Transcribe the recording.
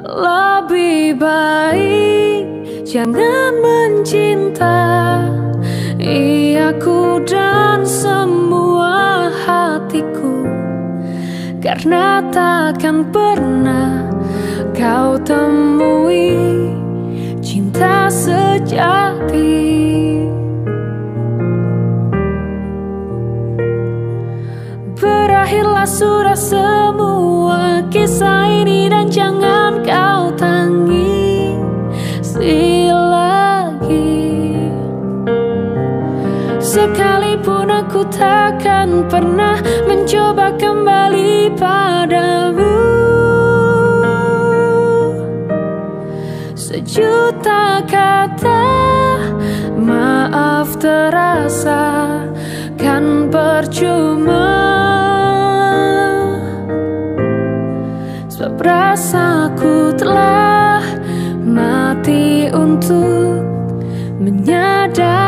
Lebih baik jangan mencintai aku dan semua hatiku, karena takkan pernah kau temui cinta sejati. Berakhirlah sudah semua kisah ini dan jangan kau tangisi lagi. Sekalipun aku takkan pernah mencoba kembali padamu. Sejuta kata maaf terasa kan percuma, sebab rasaku telah mati untuk menyadari